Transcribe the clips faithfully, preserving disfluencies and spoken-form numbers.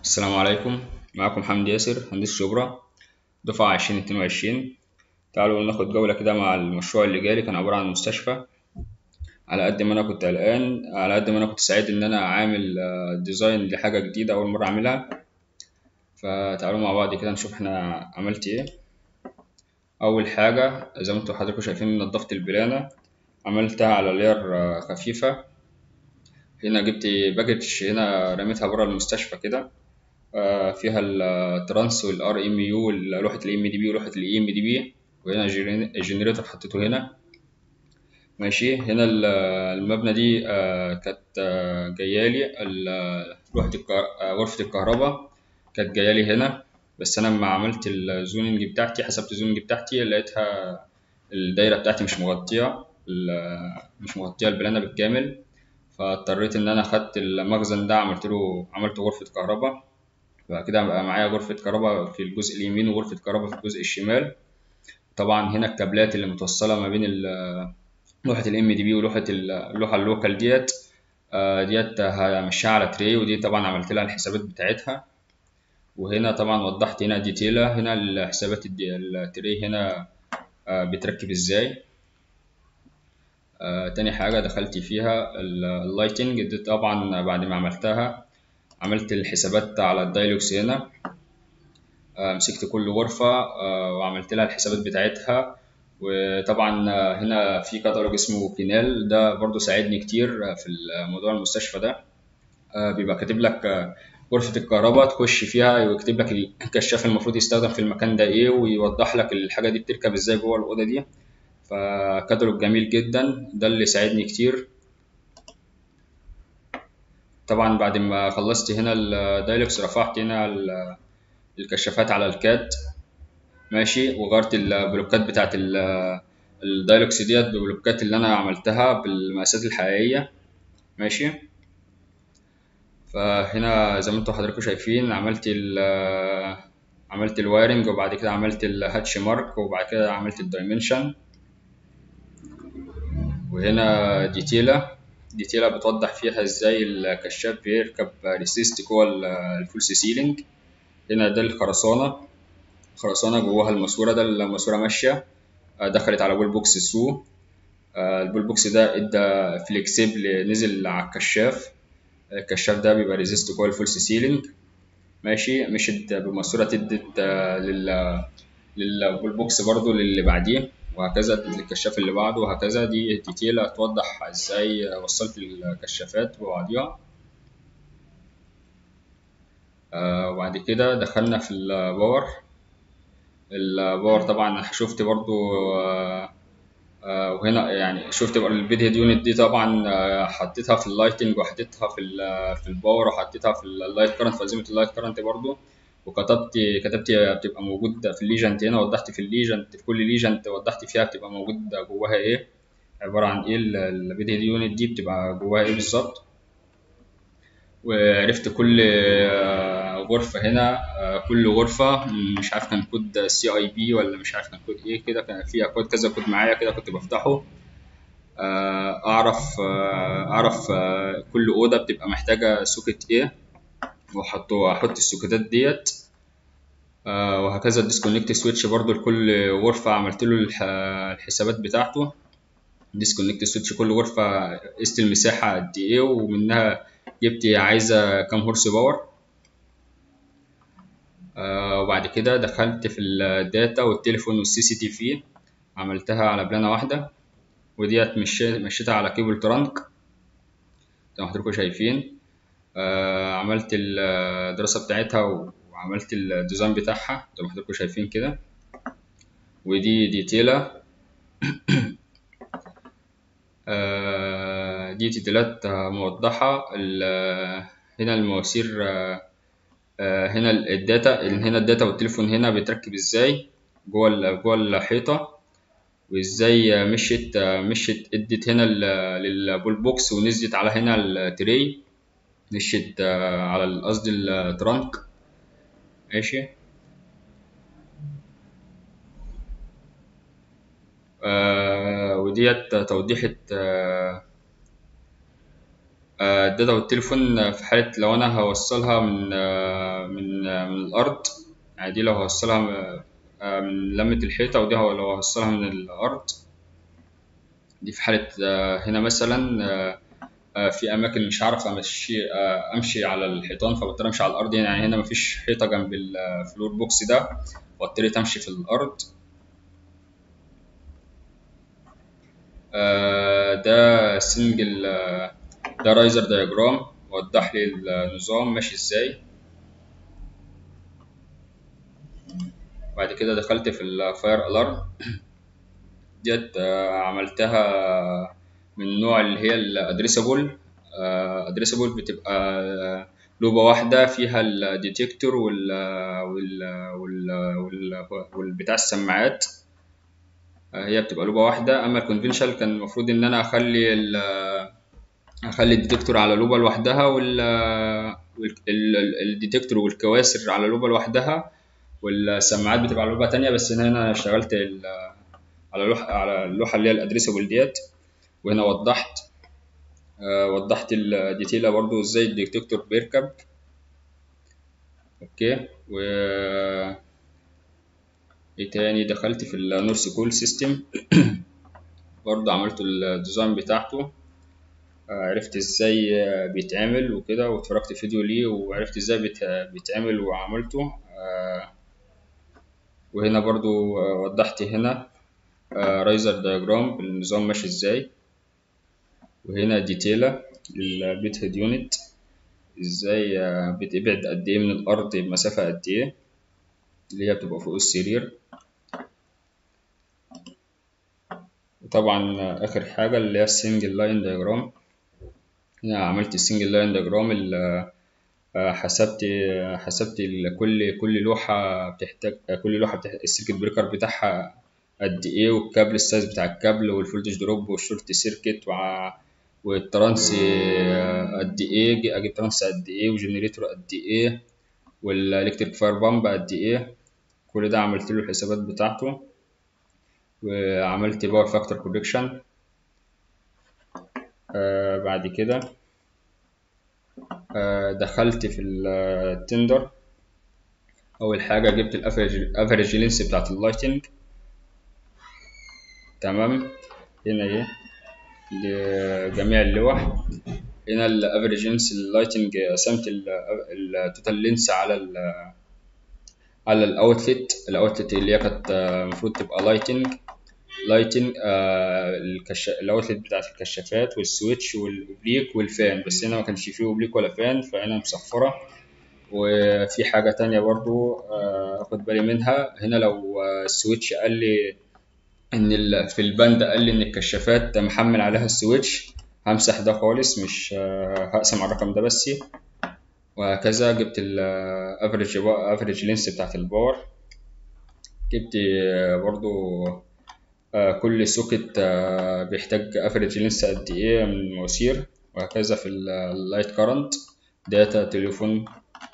السلام عليكم. معكم حمدي ياسر، هندسة شبرا، دفعة عشرين اتنين وعشرين. تعالوا ناخد جولة كده مع المشروع اللي جالي. كان عبارة عن مستشفى. على قد ما أنا كنت قلقان، على قد ما أنا كنت سعيد إن أنا عامل آه، ديزاين لحاجة جديدة أول مرة أعملها. فتعالوا مع بعض كده نشوف إحنا عملت إيه. أول حاجة زي ما انتوا حضراتكم شايفين، نضفت البلانة، عملتها على لير آه، خفيفة. هنا جبت باكج، هنا رميتها برا المستشفى كده. آه، فيها الترانس والار ام يو، لوحه الام دي بي ولوحه الاي ام دي بي. وهنا الجنريتور حطيته هنا. ماشي. هنا ال- المبنى دي آه، كانت آه، جايالي ال- لوحه الك- آه، غرفه الكهرباء كانت جايالي هنا. بس انا لما عملت الزوننج بتاعتي، حسبت الزوننج بتاعتي، لقيتها الدايره بتاعتي مش مغطيه ال- مش مغطيه البلانه بالكامل. فاضطريت ان انا خدت المخزن ده، عملت له عملت غرفه كهرباء. فكده بقى معايا غرفة كهرباء في الجزء اليمين وغرفة كهرباء في الجزء الشمال. طبعا هنا الكابلات اللي متوصلة ما بين ال- لوحة الام دي بي ولوحة ال- اللوحة اللوكال ديت. آه، ديت همشيها على تري، ودي طبعا عملت لها الحسابات بتاعتها. وهنا طبعا وضحت هنا ديتيلا، هنا الحسابات الدي- التري هنا آه، بتركب ازاي. آه، تاني حاجة دخلت فيها ال- اللايتنج دي. طبعا بعد ما عملتها، عملت الحسابات على الدايلوكس هنا. آه، مسكت كل غرفة آه، وعملت لها الحسابات بتاعتها. وطبعا آه، هنا في كتالوج اسمه كينال، ده برضو ساعدني كتير آه، في موضوع المستشفى ده. آه، بيبقى كاتب لك آه، غرفة الكهرباء تخش فيها، ويكتب لك الكشاف المفروض يستخدم في المكان ده ايه، ويوضح لك الحاجة دي بتركب ازاي جوه الأوضة دي. فكتالوج جميل جدا، ده اللي ساعدني كتير. طبعا بعد ما خلصت هنا الدايلوكس، رفعت هنا ال- الكشافات على الكاد. ماشي. وغيرت البلوكات بتاعت ال- الدايلوكس ديت ببلوكات اللي انا عملتها بالمقاسات الحقيقيه. ماشي. فهنا زي ما انتوا حضراتكم شايفين، عملت ال عملت الوايرنج، وبعد كده عملت الهاتش مارك، وبعد كده عملت الدايمنشن. وهنا ديتيلا ديتيلا بتوضح فيها ازاي الكشاف بيركب ريسيست جوه الفول سيلينج. هنا ده الخرسانه خرسانه جواها الماسوره، ده الماسوره ماشيه آه، دخلت على وول بوكس ثرو. آه، البول بوكس ده ادى فليكسيبل نزل على الكشاف. الكشاف ده بيبقى ريزيست جوه الفول سيلينج. ماشي. مشت بماسوره ادت آه، لل للبول بوكس برضو للي بعديه، وهكذا للكشاف اللي بعده، وهكذا. دي ديتيل هتوضح ازاي وصلت الكشافات ببعضيها. آه، وبعد كده دخلنا في الباور. الباور طبعا شفت برضو آه، آه، وهنا يعني شفت بقى الفيديو يونت دي. طبعا آه، حطيتها في اللايتنج، وحطيتها في ال في الباور، وحطيتها في اللايت كارنت، في أنظمة اللايت كارنت برضو. وكتبت كتبت بتبقى موجود في الليجنت هنا. وضحت في الليجنت، في كل ليجنت وضحت فيها بتبقى موجود جواها ايه، عبارة عن ايه الفيديو يونت دي، بتبقى جواها ايه بالظبط. وعرفت كل آه، غرفة هنا. آه، كل غرفة مش عارف كان كود سي اي بي ولا مش عارف كان كود ايه كده. كان فيها كود كذا كود معايا كده، كنت بفتحه آه، اعرف آه، اعرف آه، كل اوضه بتبقى محتاجه سوكت ايه، واحط احط السوكتات ديت. آه، وهكذا الديسكونكت سويتش برضو لكل غرفه عملت له الح- الحسابات بتاعته. ديسكونكت سويتش كل غرفه قست المساحه قد ايه، ومنها جبت عايزه كام هورس باور. آه، وبعد كده دخلت في الداتا والتليفون والسي سي تي في، عملتها على بلانه واحده. وديت مشيت مشيتها على كيبل ترانك زي ما حضراتكم شايفين. آه، عملت الدراسة بتاعتها، وعملت الديزاين بتاعها زي ما حضراتكم شايفين كده. ودي ديتيلة. آه، دي ديتيلات آه، موضحة. ال- هنا المواسير آه، آه، هنا الداتا هنا الداتا والتليفون هنا بيتركب ازاي جوه ال- جوه الحيطة. وازاي مشيت آه، مشيت ادت هنا ال- للبول بوكس، ونزلت على هنا التري. مشيت آه، على قصدي الترانك. ماشي. آه، وديت توضيحة آه، الداتا والتليفون في حالة لو أنا هوصلها من من من الأرض، يعني دي لو هوصلها من لمة الحيطة، ودي لو هوصلها من الأرض. دي في حالة هنا مثلا في أماكن مش هعرف أمشي أمشي على الحيطان، فبضطر أمشي على الأرض. يعني هنا مفيش حيطة جنب الفلور بوكس ده، واضطريت أمشي في الأرض. ده سنجل ده رايزر دياجرام وضح لي النظام ماشي ازاي. بعد كده دخلت في الفاير الارم ديت، عملتها من نوع اللي هي الادريسابل. ادريسابل بتبقى لوبة واحدة فيها الديتكتور وال وال وال وال والبتاع السماعات، هي بتبقى لوبة واحدة. اما الكونفنشال كان المفروض ان انا اخلي اخلي الديتكتور على لوبة لوحدها، وال الديتكتور والكواسر على لوبة لوحدها، والسماعات بتبقى على لوبة تانية. بس هنا انا اشتغلت على لوحة على اللوحة اللي هي الادريسابل ديت. وهنا وضحت آه وضحت الديتيلة برضو ازاي الديتكتور بيركب. اوكي. و ايه تاني، دخلت في النورث كول سيستم برضو عملت الديزاين بتاعته، عرفت ازاي بيتعمل وكده، واتفرجت فيديو ليه وعرفت ازاي بيتعمل وعملته. وهنا برضو وضحت هنا رايزر دياجرام النظام ماشي ازاي. وهنا ديتيلة للبيت هيد يونت، ازاي بتبعد قد ايه من الارض بمسافة قد ايه اللي هي بتبقى فوق السرير. وطبعا اخر حاجة اللي هي السنجل لاين دياجرام. هنا عملت السنجل لاين دياجرام اللي حسبت حسبت كل كل لوحة بتحتاج كل لوحة بتحتاج السيركت بريكر بتاعها قد ايه، والكابل السايز بتاع الكابل، والفولتج دروب، والشورت سيركت، والترانس قد ايه، اجيب ترانس قد ايه، وجنريتور قد ايه، والالكتريك فاير بامب قد ايه. كل ده عملت له الحسابات بتاعته، وعملت باور فاكتور كوركشن. آه بعد كده آه دخلت في التندر. اول حاجه جبت الافريج الافريج لينس بتاعت اللايتنج. تمام. هنا ايه لجميع اللوح. هنا الافريج لينس اللايتنج، قسمت التوتال لينس على ال على الاوتلت الاوتلت اللي هي كانت المفروض تبقى لايتنج لايتنج آه الاوتلت بتاعت الكشافات والسويتش والاوبليك والفان. بس هنا ما كانش فيه اوبليك ولا فان، فهنا مصفرة. وفي حاجة تانية برضو آه اخد بالي منها. هنا لو السويتش قال لي ان في البند قال لي ان الكشافات محمل عليها السويتش، همسح ده خالص، مش آه هقسم على الرقم ده بس. وهكذا جبت الافريج افريج لينس بتاعت الباور. جبت برضو كل سوكت بيحتاج افريج لينس قد ايه من المواسير. وهكذا في اللايت كارنت داتا تليفون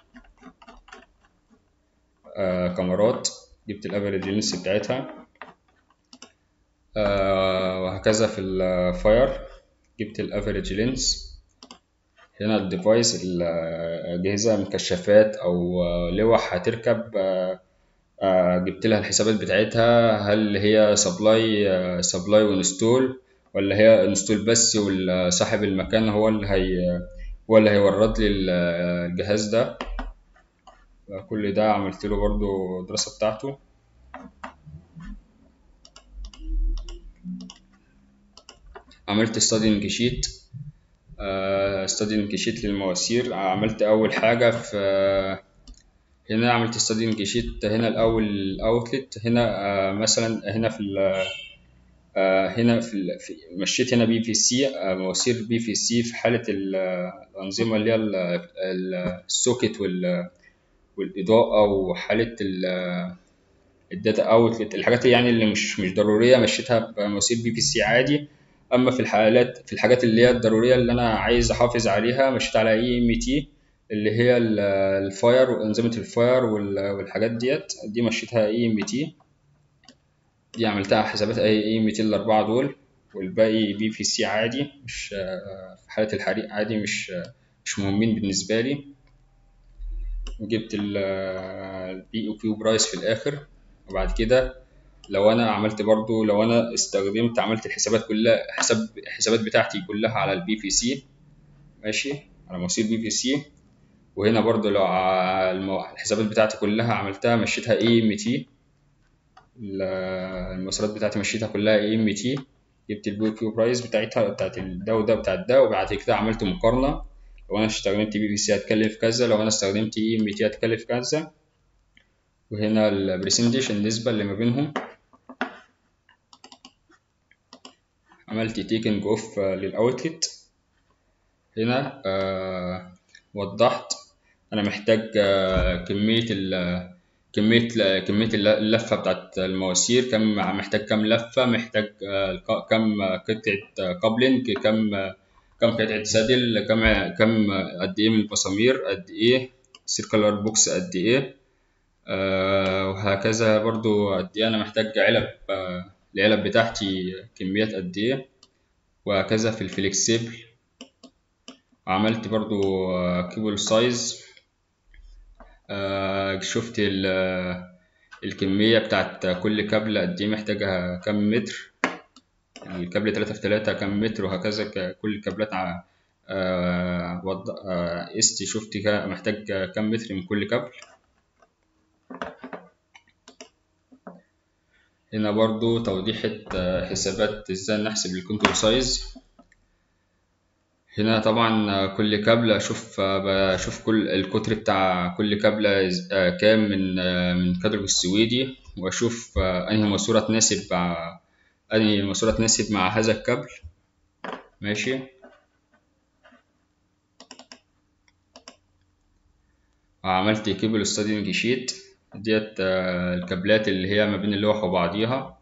كاميرات، جبت الافريج لينس بتاعتها. وهكذا في الفاير جبت الافريج لينس. هنا الديفايس الأجهزة من كشافات أو لوح هتركب، جبت لها الحسابات بتاعتها، هل هي سبلاي سبلاي وانستول، ولا هي انستول بس وصاحب المكان هو اللي هي هو اللي هيورد لي الجهاز ده. كل ده عملت له برضو الدراسة بتاعته. عملت ستادينج شيت ستادينج شيت للمواسير. عملت أول حاجة في هنا عملت ستادينج شيت. هنا الأول الأوتلت هنا آه مثلا هنا في آه هنا في, في مشيت هنا بي في سي آه مواسير بي في سي في حالة الأنظمة اللي هي السوكت والإضاءة، وحالة الداتا أوتلت، الحاجات يعني اللي مش مش ضرورية مشيتها بمواسير بي في سي عادي. أما في الحالات في الحاجات اللي هي الضرورية اللي أنا عايز أحافظ عليها مشيت على اي ام تي اللي هي الفاير وانظمه الفاير والحاجات ديت. دي مشيتها اي ام تي، دي عملتها حسابات اي ام تي الاربعه دول. والباقي بي في سي عادي، مش في حالة الحريق عادي، مش مش مهمين بالنسبة لي. وجبت البي او كيو برايس في الاخر. وبعد كده لو انا عملت برضو، لو انا استخدمت عملت الحسابات كلها، حساب الحسابات بتاعتي كلها على البي في سي، ماشي، على مواسير بي في سي. وهنا برضو لو الحسابات بتاعتي كلها عملتها مشيتها اي ام تي، المسارات بتاعتي مشيتها كلها اي ام تي. جبت البي كيو برايس بتاعتها بتاعت ده وده بتاعت ده، وبعد كده عملت مقارنة. لو انا استخدمت بي في سي هتكلف كذا، لو انا استخدمت اي ام تي هتكلف كذا. وهنا البرسنتج النسبة اللي ما بينهم. عملت تيكنج اوف للاوتلت. هنا آه وضحت انا محتاج آه كمية ال كمية كمية اللفة بتاعت المواسير، كم محتاج، كم لفة محتاج، آه كم قطعة كابلنج، كم كم قطعة سادل، كم كم قد ايه من المسامير، قد ايه سيركلر بوكس، قد ايه، آه وهكذا. برضو قد ايه انا محتاج علب، آه العلب بتاعتي كميات قد ايه، وهكذا. في الفليكسيبل عملت برضو كيبل سايز، آه شفت الكمية بتاعت كل كابل قد ايه محتاجها، كم متر، الكابل تلاتة في تلاتة كم متر، وهكذا. كل الكابلات آه وض... آه قست، شفت محتاج كم متر من كل كابل. هنا برضو توضيحة حسابات ازاي نحسب الكنترول سايز. هنا طبعا كل كابل اشوف بشوف كل القطر بتاع كل كابلة كام من من كادر السويدي، واشوف انهي ماسورة تناسب مع انهي ماسورة تناسب مع هذا الكابل، ماشي. عملت كيبل ستادينج شيت ديت، الكابلات اللي هي ما بين اللوح وبعضيها.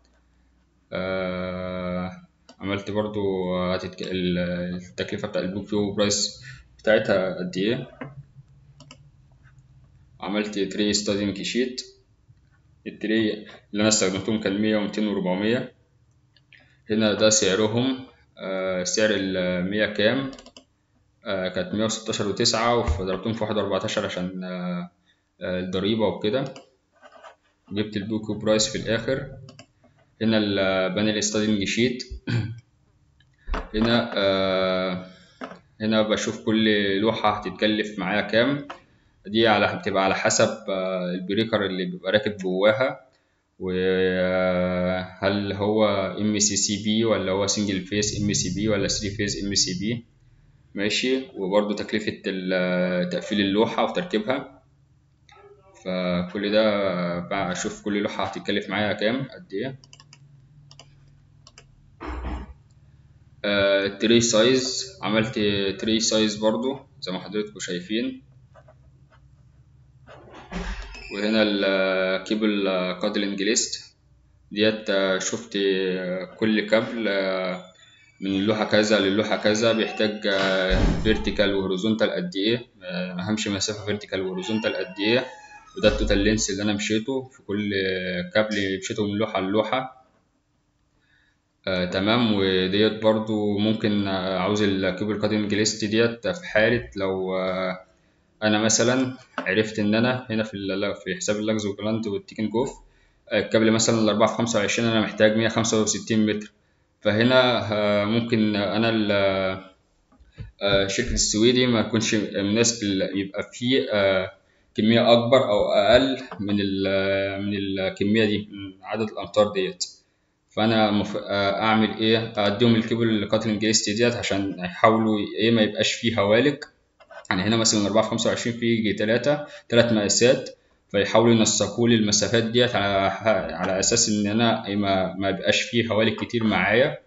عملت برضو التكلفة بتاع البوك كيو برايس بتاعتها قد ايه. عملت تري ستادينج شيت، التري اللي انا استخدمتهم كان مية ومتين وربعمية. هنا ده سعرهم، آه سعر المية كام، آه كانت مية وستاشر وتسعة، وضربتهم في واحد واربعتاشر عشان آه الضريبة وكده. جبت البوكو برايس في الاخر. هنا البانل ستادينج شيت. هنا آه هنا بشوف كل لوحة هتتكلف معايا كام. دي على بتبقى على حسب آه البريكر اللي بيبقى راكب جواها، وهل هو ام سي سي بي ولا هو سنجل فيس ام سي بي ولا ثري فيس ام سي بي، ماشي. وبرضو تكلفة تقفيل اللوحة وتركيبها. فكل ده بقى اشوف كل لوحة هتتكلف معايا كام قد ايه. تري سايز، عملت تري سايز برضو زي ما حضراتكم شايفين. وهنا الكيبل كادلنج ليست ديت، شفت كل كابل من اللوحة كذا للوحة كذا بيحتاج فيرتيكال وهوريزونتال قد ايه، همشي مسافة فيرتيكال وهوريزونتال قد ايه، وده التوتال لينس اللي انا مشيته في كل كابل مشيته من لوحة للوحة. آه، تمام. وديت برضو ممكن عاوز الكيبل كاتنج ليست ديت في حالة لو آه انا مثلا عرفت ان انا هنا في في حساب اللاجز والجلانت والتيكن جوف، الكابل مثلا الأربعة في خمسة وعشرين انا محتاج مية خمسة وستين متر. فهنا آه ممكن انا شركة السويدي ما يكونش مناسب، يبقى فيه آه كمية اكبر او اقل من من الكمية دي، من عدد الامتار ديت. فانا مف... اعمل ايه، اديهم الكيبل كاتلنج ليست ديت عشان يحاولوا ايه ما يبقاش فيه هوالك. يعني هنا مثلا أربعة في خمسة وعشرين في يجي تلاتة تلات مقاسات، فيحاولوا ينسقوا لي المسافات ديت على على اساس ان انا ما ما يبقاش فيه هوالك كتير معايا.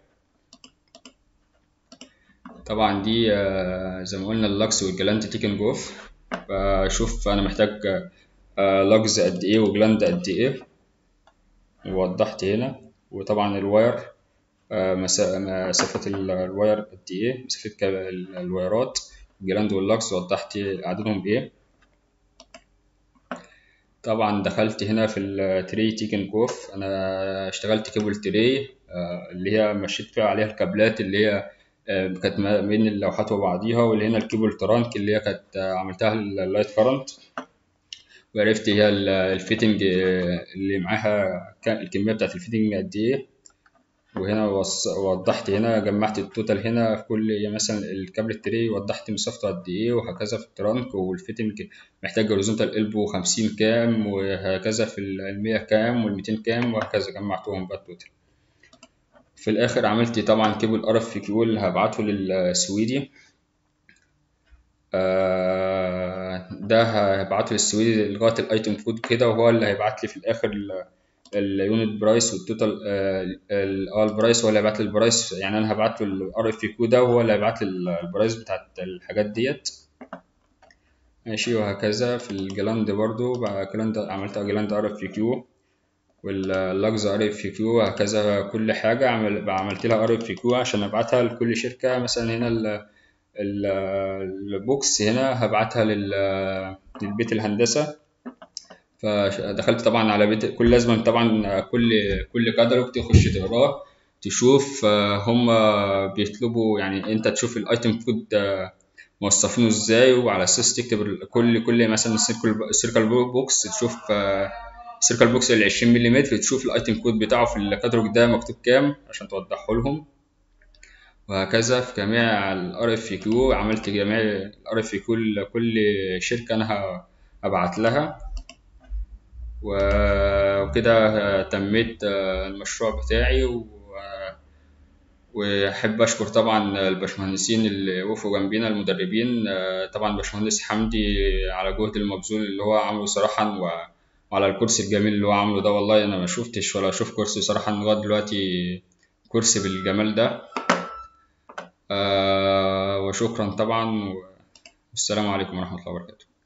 طبعا دي زي ما قلنا اللاكس والجلاند تيكن جوف. بشوف انا محتاج لاكز قد ايه وجلاند قد ايه، ووضحت هنا. وطبعا الواير، مسافة الواير قد ايه، مسافة الوايرات الجلاند واللاكس وضحت عددهم ايه. طبعا دخلت هنا في التري تيكن كوف، انا اشتغلت كيبل تري اللي هي مشيت فيها عليها الكابلات اللي هي كانت ما بين اللوحات وبعضيها، واللي هنا الكيبل ترانك اللي هي كانت عملتها اللايت كارنت، وعرفت هي الفيتنج اللي معاها الكمية بتاعت الفيتنج قد ايه. وهنا وضحت هنا جمعت التوتال هنا في كل مثلا الكابل التري، وضحت مسافته قد ايه، وهكذا في الترانك. والفيتنج محتاج هوريزونتال البو خمسين كام، وهكذا في المية كام والميتين كام، وهكذا جمعتهم بقى التوتال. في الاخر عملت طبعا كيبل ار اف كيو اللي هبعته للسويدي. آه ده هبعته للسويدي لغايه الايتم كود كده، وهو اللي هيبعت لي في الاخر اليونت برايس والتوتال. اه البرايس هو اللي هيبعت لي البرايس، يعني انا هبعت له الار اف كيو ده وهو اللي هيبعت لي البرايس بتاعت الحاجات ديت. ماشي. وهكذا في الجلاند برضو بقى جلاند عملت جلاند ار اف كيو، واللاجز ار اف كيو، وهكذا كل حاجه عمل عملت لها ار اف كيو عشان ابعتها لكل شركه. مثلا هنا ال البوكس هنا هبعتها للبيت الهندسه، فدخلت طبعا على بيت كل لازم طبعا كل كل كاتالوج تخش تقراه، تشوف هم بيطلبوا، يعني انت تشوف الايتم كود موصفينه ازاي، وعلى اساس تكتب كل كل مثلا السيركل بوكس، تشوف السيركل بوكس ال عشرين ملم، تشوف الايتم كود بتاعه في الكاتالوج ده مكتوب كام عشان توضحه لهم. وهكذا في جميع الار اف كيو عملت جميع الار اف كيو لكل شركه انا هبعت لها. وكده تميت المشروع بتاعي. وأحب أشكر طبعا الباشمهندسين اللي وقفوا جنبينا المدربين، طبعا باشمهندس حمدي على جهد المبذول اللي هو عامله صراحة، وعلى الكرسي الجميل اللي هو عامله ده. والله أنا ما شفتش ولا أشوف كرسي صراحة لغاية دلوقتي كرسي بالجمال ده. وشكرا طبعا، والسلام عليكم ورحمة الله وبركاته.